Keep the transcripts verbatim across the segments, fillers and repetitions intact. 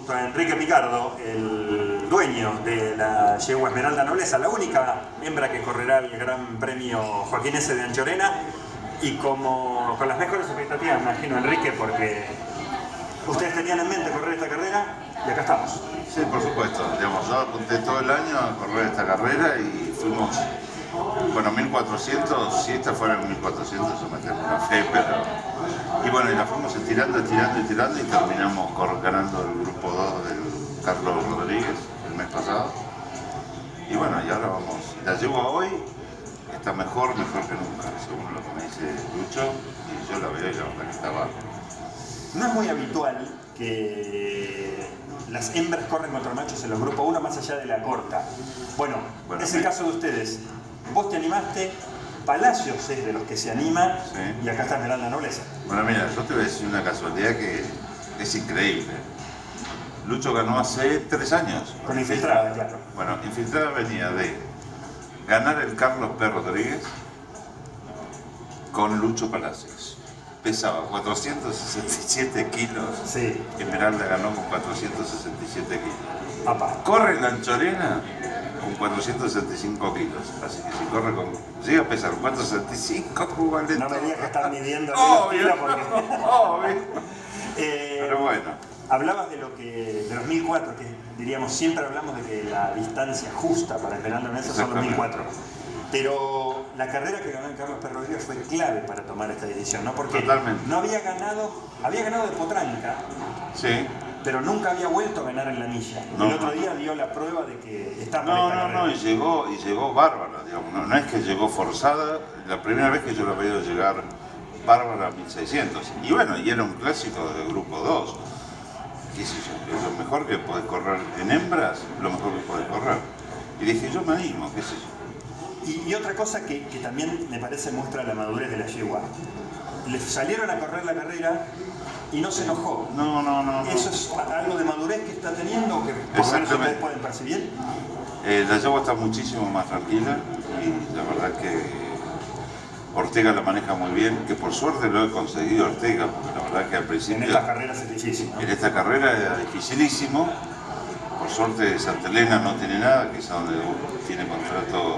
junto a Enrique Picardo, el dueño de la yegua Esmeralda Nobleza, la única hembra que correrá el Gran Premio Joaquín S. de Anchorena, y como con las mejores expectativas, me imagino, Enrique, porque ustedes tenían en mente correr esta carrera y acá estamos. Sí, por supuesto. Digamos, yo apunté todo el año a correr esta carrera y fuimos, bueno, mil cuatrocientos, si esta fuera mil cuatrocientos, yo me tengo una fe, pero... Y bueno, y la fuimos estirando, estirando, estirando y terminamos ganando el grupo dos del Carlos Rodríguez el mes pasado. Y bueno, y ahora vamos, la llevo a hoy, está mejor, mejor que nunca, según lo que me dice Lucho, y yo la veo y la verdad que está baja. No es muy habitual que las hembras corren contra machos en los grupos uno más allá de la corta. Bueno, bueno es el caso de ustedes. Vos te animaste, Palacios es de los que se anima, sí. Y acá está Esmeralda Nobleza. Bueno, mira, yo te voy a decir una casualidad que es increíble. Lucho ganó hace tres años. Con Infiltrada, claro. Bueno, Infiltrada venía de ganar el Carlos P. Rodríguez con Lucho Palacios. Pesaba cuatrocientos sesenta y siete kilos. Sí. Esmeralda ganó con cuatrocientos sesenta y siete kilos. Papá. Corre en la Anchorena con cuatrocientos sesenta y cinco kilos. Así que si corre con... llega a pesar cuatrocientos sesenta y cinco, vale. No me digas que están midiendo obvio, el porque... obvio. eh, Pero bueno. Hablabas de lo que de los mil cuatro, que diríamos, siempre hablamos de que la distancia justa para Esmeralda Nobleza son los mil cuatro. Pero la carrera que ganó el Carlos P. Rodríguez fue clave para tomar esta decisión, ¿no? Porque totalmente. No había ganado, había ganado de potranca, sí, pero nunca había vuelto a ganar en la milla. No, el otro día dio la prueba de que está no, para esta no, carrera. no, y llegó, y llegó bárbara, digamos. No, no es que llegó forzada, la primera vez que yo la veo llegar bárbara a mil seiscientos. Y bueno, y era un clásico de grupo dos. ¿Qué sé yo? Es lo mejor que podés correr en hembras, lo mejor que podés correr. Y dije, yo me animo, qué sé yo. Y, y otra cosa que, que también me parece muestra la madurez de la yegua. Le salieron a correr la carrera y no se enojó. No, no, no. ¿Eso es algo de madurez que está teniendo, que por lo menos ustedes pueden percibir? Eh, la yegua está muchísimo más tranquila y la verdad que Ortega la maneja muy bien, que por suerte lo he conseguido Ortega, porque la verdad que al principio... En estas carreras es difícil, ¿no? En esta carrera era dificilísimo. Por suerte Santa Elena no tiene nada, que es donde tiene contrato,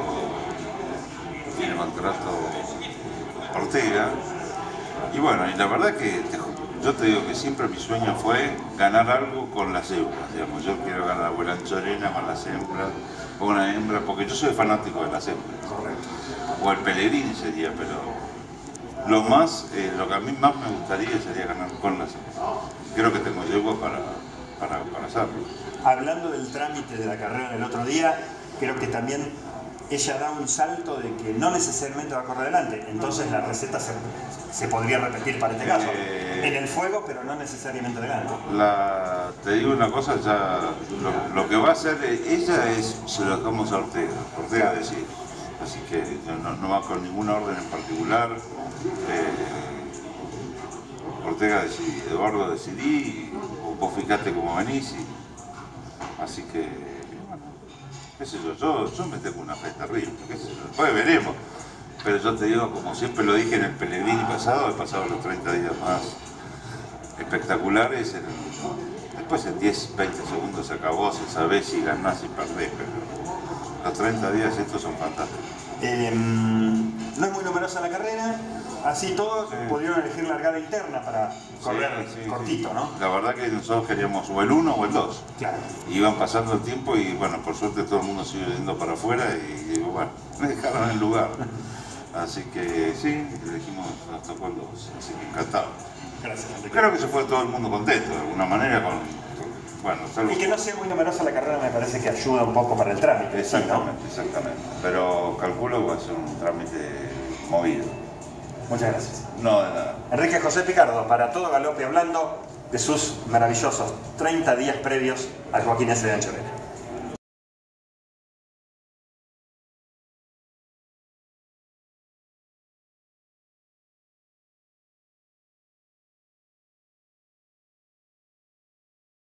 tiene contrato Ortega. Y bueno, y la verdad que te, yo te digo que siempre mi sueño fue ganar algo con las hembras, digamos. Yo quiero ganar la Anchorena con las hembras, con una hembra, porque yo soy fanático de las hembras. Correcto. O el Pellegrini sería, pero lo más, eh, lo que a mí más me gustaría sería ganar con las hembras. Creo que tengo yegua para, para, para hacerlo. Hablando del trámite de la carrera del otro día, creo que también ella da un salto de que no necesariamente va a correr adelante. Entonces la receta se, se podría repetir para este caso. Eh, en el fuego, pero no necesariamente adelante. La, te digo una cosa, ya lo, lo que va a hacer ella es, se lo dejamos a Ortega, Ortega a decir. Así que no, no va con ninguna orden en particular. Eh, Ortega decidí, Eduardo decidí, vos fijate cómo venís. Y, así que, bueno, qué sé yo, yo, yo me tengo una fe terrible, qué sé yo, después veremos. Pero yo te digo, como siempre lo dije en el Pellegrini pasado, he pasado los treinta días más espectaculares. En el, después en diez, veinte segundos se acabó, se sabe si ganás y perdés, pero los treinta días estos son fantásticos. Eh, no es muy numerosa la carrera, así todos sí. Pudieron elegir largada interna para correr sí, sí, cortito, sí. ¿No? La verdad que nosotros queríamos o el uno o el dos. Claro. Iban pasando el tiempo y bueno, por suerte todo el mundo sigue yendo para afuera y, y bueno, me dejaron el lugar. Así que sí, elegimos, nos tocó el dos, así que encantado. Gracias. Creo que se fue todo el mundo contento de alguna manera con... Bueno, y que no sea muy numerosa la carrera me parece que ayuda un poco para el trámite. Exactamente, ¿sí, ¿no? Exactamente. Pero calculo que va a ser un trámite movido. Muchas gracias. No, de nada. Enrique José Picardo, para Todo Galope, hablando de sus maravillosos treinta días previos al Joaquín S. de Anchorena.